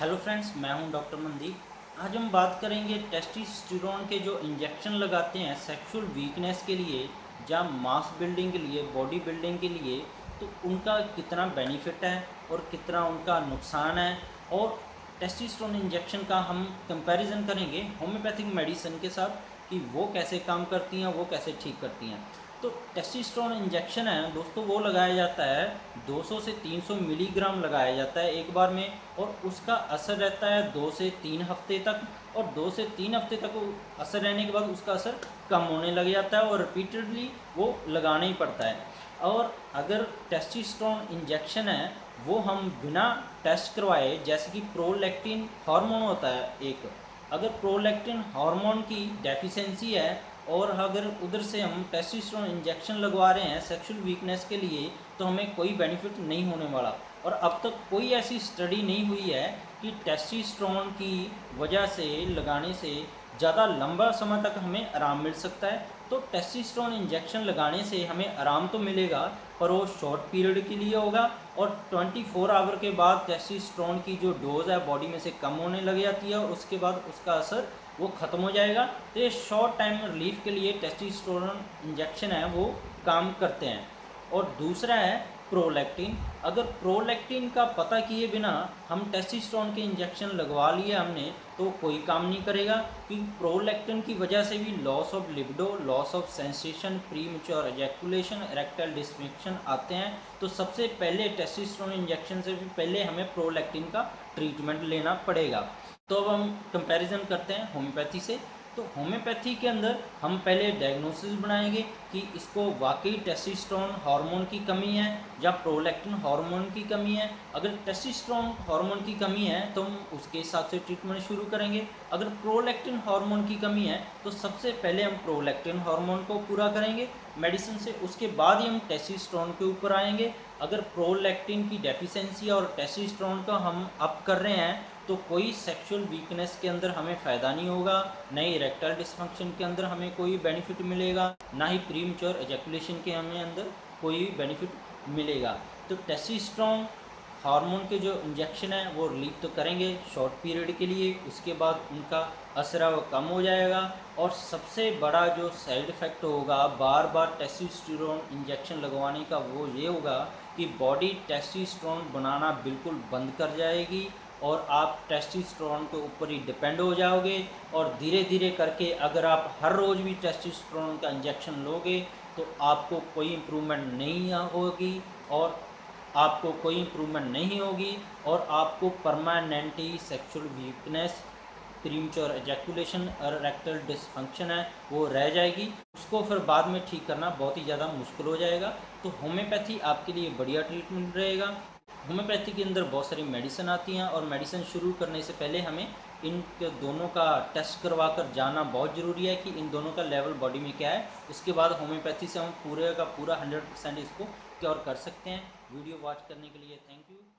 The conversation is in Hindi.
हेलो फ्रेंड्स, मैं हूं डॉक्टर मनदीप। आज हम बात करेंगे टेस्टोस्टेरोन के जो इंजेक्शन लगाते हैं सेक्सुअल वीकनेस के लिए या मास बिल्डिंग के लिए, बॉडी बिल्डिंग के लिए, तो उनका कितना बेनिफिट है और कितना उनका नुकसान है। और टेस्टोस्टेरोन इंजेक्शन का हम कंपैरिजन करेंगे होम्योपैथिक मेडिसिन के साथ कि वो कैसे काम करती हैं, वो कैसे ठीक करती हैं। तो टेस्टोस्टेरोन इंजेक्शन है दोस्तों, वो लगाया जाता है 200 से 300 मिलीग्राम लगाया जाता है एक बार में, और उसका असर रहता है 2 से 3 हफ्ते तक। और 2 से 3 हफ्ते तक असर रहने के बाद उसका असर कम होने लग जाता है और रिपीटेडली वो लगाना ही पड़ता है। और अगर टेस्टोस्टेरोन इंजेक्शन है वो हम बिना टेस्ट करवाए, जैसे कि प्रोलैक्टिन हार्मोन होता है एक, अगर प्रोलैक्टिन हार्मोन की डेफिशिएंसी है और अगर उधर से हम टेस्टोस्टेरोन इंजेक्शन लगवा रहे हैं सेक्सुअल वीकनेस के लिए, तो हमें कोई बेनिफिट नहीं होने वाला। और अब तक कोई ऐसी स्टडी नहीं हुई है कि टेस्टोस्टेरोन की वजह से, लगाने से ज़्यादा लंबा समय तक हमें आराम मिल सकता है। तो टेस्टोस्टेरोन इंजेक्शन लगाने से हमें आराम तो मिलेगा, पर वो शॉर्ट पीरियड के लिए होगा और 24 आवर के बाद टेस्टोस्टेरोन की जो डोज है बॉडी में से कम होने लग जाती है और उसके बाद उसका असर वो ख़त्म हो जाएगा। तो ये शॉर्ट टाइम रिलीफ के लिए टेस्टोस्टेरोन इंजेक्शन है वो काम करते हैं। और दूसरा है प्रोलैक्टिन। अगर प्रोलैक्टिन का पता किए बिना हम टेस्टोस्टेरोन के इंजेक्शन लगवा लिए हमने, तो कोई काम नहीं करेगा, क्योंकि प्रोलैक्टिन की वजह से भी loss of libido, loss of sensation, premature ejaculation, erectile dysfunction आते हैं। तो सबसे पहले टेस्टोस्टेरोन इंजेक्शन से भी पहले हमें प्रोलैक्टिन का ट्रीटमेंट लेना पड़ेगा। तो अब हम कंपैरिजन करते हैं होम्योपैथी से। तो होम्योपैथी के अंदर हम पहले डायग्नोसिस बनाएंगे कि इसको वाकई टेस्टोस्टेरोन हार्मोन की कमी है या प्रोलैक्टिन हार्मोन की कमी है। अगर टेस्टोस्टेरोन हार्मोन की कमी है तो हम उसके हिसाब से ट्रीटमेंट शुरू करेंगे। अगर प्रोलैक्टिन हार्मोन की कमी है तो सबसे पहले हम प्रोलैक्टिन हार्मोन को पूरा करेंगे मेडिसिन से, उसके बाद ही हम टेस्टोस्टेरोन के ऊपर आएंगे। अगर प्रोलैक्टिन की डेफिशिएंसी और टेस्टोस्टेरोन का हम अप कर रहे हैं तो कोई सेक्सुअल वीकनेस के अंदर हमें फ़ायदा नहीं होगा, ना ही इरेक्टाइल डिस्फंक्शन के अंदर हमें कोई बेनिफिट मिलेगा, ना ही प्रीमैच्योर एजैकुलेशन के हमें अंदर कोई बेनिफिट मिलेगा। तो टेस्टोस्टेरोन हार्मोन के जो इंजेक्शन है वो रिलीफ तो करेंगे शॉर्ट पीरियड के लिए, उसके बाद उनका असर वो कम हो जाएगा। और सबसे बड़ा जो साइड इफ़ेक्ट होगा बार बार टेस्टोस्टेरोन इंजेक्शन लगवाने का वो ये होगा कि बॉडी टेस्टोस्टेरोन बनाना बिल्कुल बंद कर जाएगी और आप टेस्टोस्टेरोन के ऊपर ही डिपेंड हो जाओगे। और धीरे धीरे करके अगर आप हर रोज़ भी टेस्टोस्टेरोन का इंजेक्शन लोगे तो आपको कोई इम्प्रूवमेंट नहीं होगी और आपको कोई इम्प्रूवमेंट नहीं होगी और आपको permanently sexual weakness, premature ejaculation और इरेक्टाइल डिस्फंक्शन है वो रह जाएगी। उसको फिर बाद में ठीक करना बहुत ही ज़्यादा मुश्किल हो जाएगा। तो होम्योपैथी आपके लिए बढ़िया ट्रीटमेंट रहेगा। होम्योपैथी के अंदर बहुत सारी मेडिसिन आती हैं और मेडिसिन शुरू करने से पहले हमें इन दोनों का टेस्ट करवा कर जाना बहुत ज़रूरी है कि इन दोनों का लेवल बॉडी में क्या है। उसके बाद होम्योपैथी से हम पूरे का पूरा 100% इसको क्योर कर सकते हैं। वीडियो वॉच करने के लिए थैंक यू।